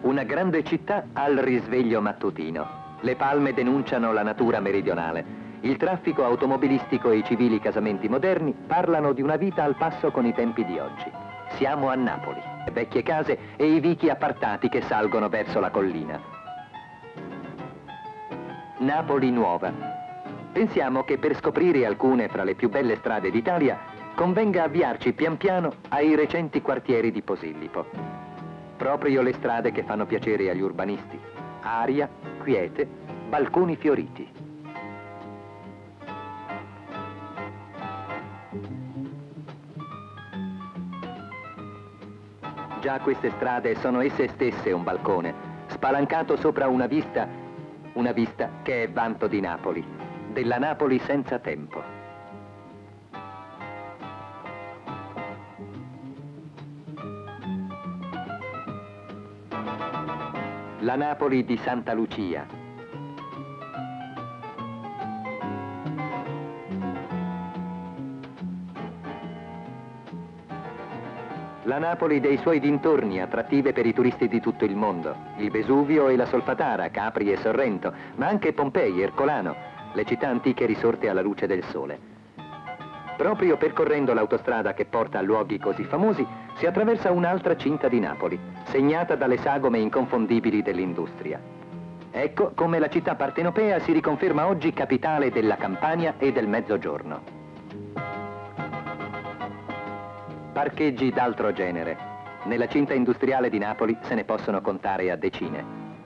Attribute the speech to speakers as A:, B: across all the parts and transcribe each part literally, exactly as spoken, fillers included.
A: Una grande città al risveglio mattutino. Le palme denunciano la natura meridionale. Il traffico automobilistico e i civili casamenti moderni parlano di una vita al passo con i tempi di oggi. Siamo a Napoli, vecchie case e i vichi appartati che salgono verso la collina. Napoli nuova. Pensiamo che per scoprire alcune fra le più belle strade d'Italia convenga avviarci pian piano ai recenti quartieri di Posillipo. Proprio le strade che fanno piacere agli urbanisti. Aria, quiete, balconi fioriti. Già queste strade sono esse stesse un balcone, spalancato sopra una vista, una vista che è vanto di Napoli, della Napoli senza tempo. La Napoli di Santa Lucia. La Napoli dei suoi dintorni, attrattive per i turisti di tutto il mondo. Il Vesuvio e la Solfatara, Capri e Sorrento, ma anche Pompei, Ercolano, le città antiche risorte alla luce del sole. Proprio percorrendo l'autostrada che porta a luoghi così famosi, si attraversa un'altra cinta di Napoli, segnata dalle sagome inconfondibili dell'industria. Ecco come la città partenopea si riconferma oggi capitale della Campania e del Mezzogiorno. Parcheggi d'altro genere. Nella cinta industriale di Napoli se ne possono contare a decine.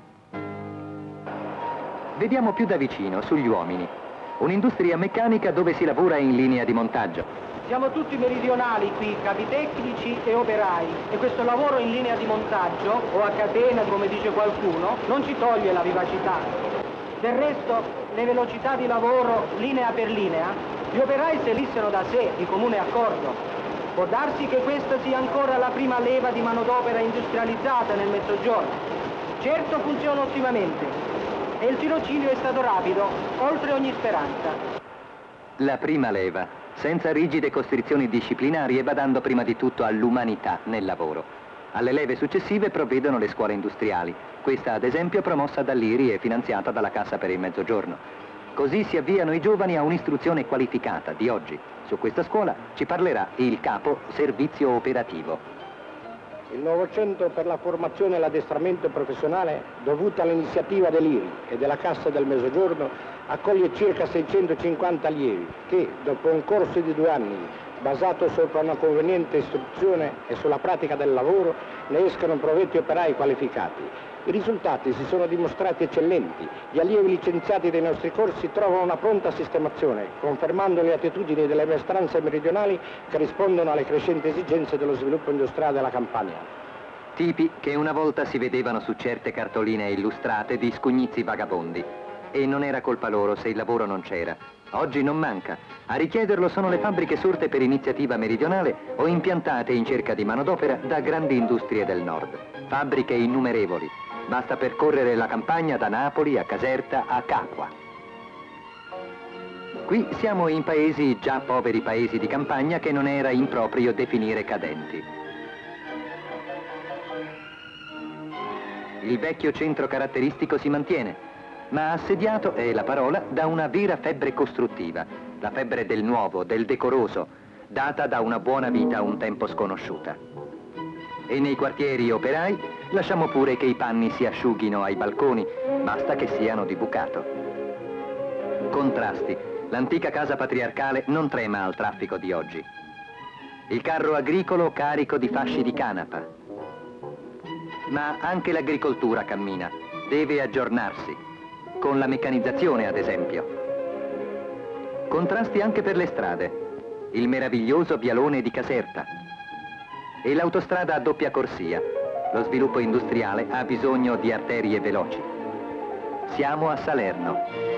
A: Vediamo più da vicino, sugli uomini. Un'industria meccanica dove si lavora in linea di montaggio.
B: Siamo tutti meridionali qui, capi tecnici e operai, e questo lavoro in linea di montaggio, o a catena come dice qualcuno, non ci toglie la vivacità. Del resto, le velocità di lavoro linea per linea, gli operai selissero da sé, di comune accordo. Può darsi che questa sia ancora la prima leva di manodopera industrializzata nel Mezzogiorno. Certo funziona ottimamente. E il tirocinio è stato rapido, oltre ogni speranza.
A: La prima leva, senza rigide costrizioni disciplinari e badando prima di tutto all'umanità nel lavoro. Alle leve successive provvedono le scuole industriali, questa ad esempio promossa dall'I R I e finanziata dalla Cassa per il Mezzogiorno. Così si avviano i giovani a un'istruzione qualificata di oggi. Su questa scuola ci parlerà il capo servizio operativo.
C: Il nuovo centro per la formazione e l'addestramento professionale, dovuto all'iniziativa dell'I R I e della Cassa del Mezzogiorno, accoglie circa seicentocinquanta allievi che, dopo un corso di due anni, basato sopra una conveniente istruzione e sulla pratica del lavoro, ne escono provvetti operai qualificati. I risultati si sono dimostrati eccellenti. Gli allievi licenziati dai nostri corsi trovano una pronta sistemazione, confermando le attitudini delle maestranze meridionali che rispondono alle crescenti esigenze dello sviluppo industriale della Campania.
A: Tipi che una volta si vedevano su certe cartoline illustrate di scugnizi vagabondi. E non era colpa loro se il lavoro non c'era. Oggi non manca. A richiederlo sono le fabbriche sorte per iniziativa meridionale o impiantate in cerca di manodopera da grandi industrie del nord. Fabbriche innumerevoli. Basta percorrere la campagna da Napoli a Caserta a Capua. Qui siamo in paesi, già poveri paesi di campagna, che non era improprio definire cadenti. Il vecchio centro caratteristico si mantiene, ma assediato, è la parola, da una vera febbre costruttiva, la febbre del nuovo, del decoroso, data da una buona vita un tempo sconosciuta. E nei quartieri operai lasciamo pure che i panni si asciughino ai balconi, basta che siano di bucato. Contrasti. L'antica casa patriarcale non trema al traffico di oggi. Il carro agricolo carico di fasci di canapa. Ma anche l'agricoltura cammina, deve aggiornarsi, con la meccanizzazione ad esempio. Contrasti anche per le strade. Il meraviglioso vialone di Caserta. E l'autostrada a doppia corsia. Lo sviluppo industriale ha bisogno di arterie veloci. Siamo a Salerno.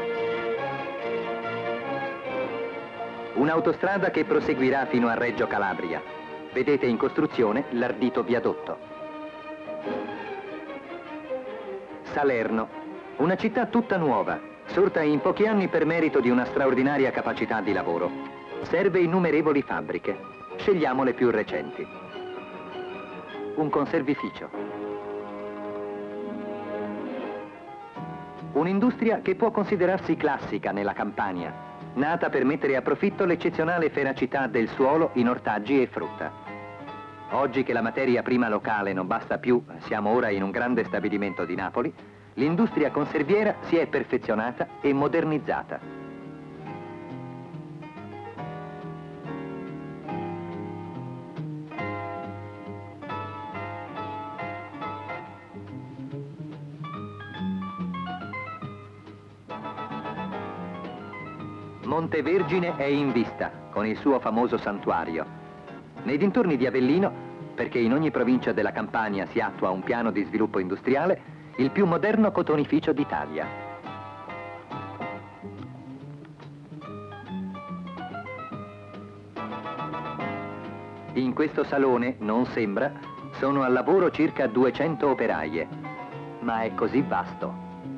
A: Un'autostrada che proseguirà fino a Reggio Calabria. Vedete in costruzione l'ardito viadotto. Salerno, una città tutta nuova, sorta in pochi anni per merito di una straordinaria capacità di lavoro. Serve innumerevoli fabbriche. Scegliamo le più recenti. Un conservificio. Un'industria che può considerarsi classica nella Campania, nata per mettere a profitto l'eccezionale feracità del suolo in ortaggi e frutta. Oggi che la materia prima locale non basta più, siamo ora in un grande stabilimento di Napoli, l'industria conserviera si è perfezionata e modernizzata. Montevergine è in vista, con il suo famoso santuario. Nei dintorni di Avellino, perché in ogni provincia della Campania si attua un piano di sviluppo industriale, il più moderno cotonificio d'Italia. In questo salone, non sembra, sono al lavoro circa duecento operaie, ma è così vasto.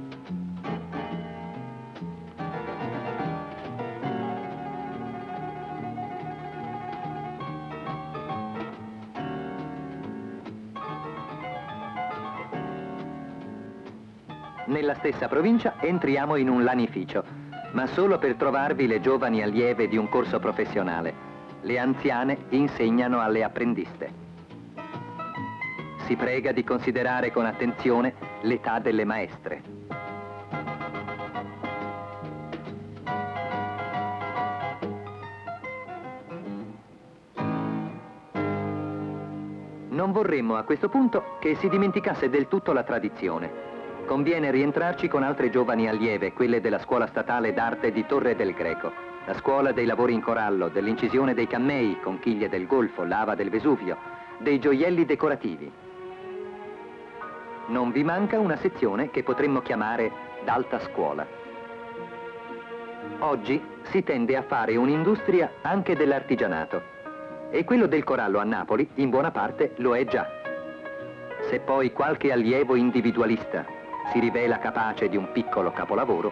A: Nella stessa provincia entriamo in un lanificio, ma solo per trovarvi le giovani allieve di un corso professionale. Le anziane insegnano alle apprendiste. Si prega di considerare con attenzione l'età delle maestre. Non vorremmo a questo punto che si dimenticasse del tutto la tradizione. Conviene rientrarci con altre giovani allieve, quelle della scuola statale d'arte di Torre del Greco, la scuola dei lavori in corallo, dell'incisione dei cammei, conchiglie del Golfo, lava del Vesuvio, dei gioielli decorativi. Non vi manca una sezione che potremmo chiamare d'alta scuola. Oggi si tende a fare un'industria anche dell'artigianato, e quello del corallo a Napoli, in buona parte, lo è già. Se poi qualche allievo individualista si rivela capace di un piccolo capolavoro,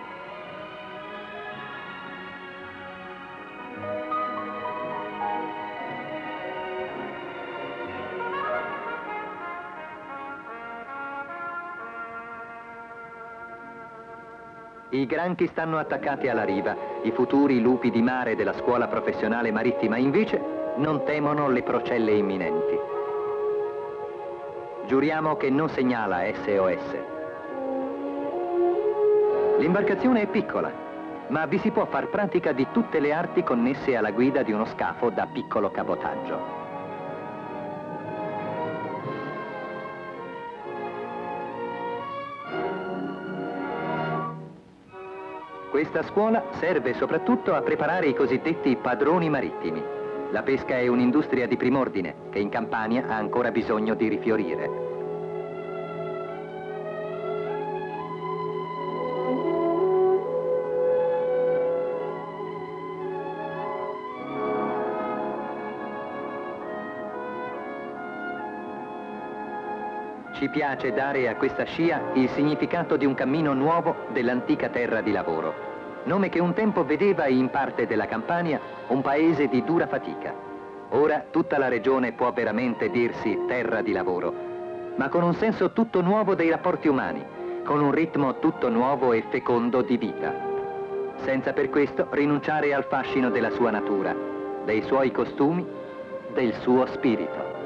A: i granchi stanno attaccati alla riva, i futuri lupi di mare della scuola professionale marittima invece non temono le procelle imminenti. Giuriamo che non segnala S O S. L'imbarcazione è piccola, ma vi si può far pratica di tutte le arti connesse alla guida di uno scafo da piccolo cabotaggio. Questa scuola serve soprattutto a preparare i cosiddetti padroni marittimi. La pesca è un'industria di prim'ordine che in Campania ha ancora bisogno di rifiorire. Ci piace dare a questa scia il significato di un cammino nuovo dell'antica terra di lavoro, nome che un tempo vedeva in parte della Campania un paese di dura fatica. Ora tutta la regione può veramente dirsi terra di lavoro, ma con un senso tutto nuovo dei rapporti umani, con un ritmo tutto nuovo e fecondo di vita, senza per questo rinunciare al fascino della sua natura, dei suoi costumi, del suo spirito.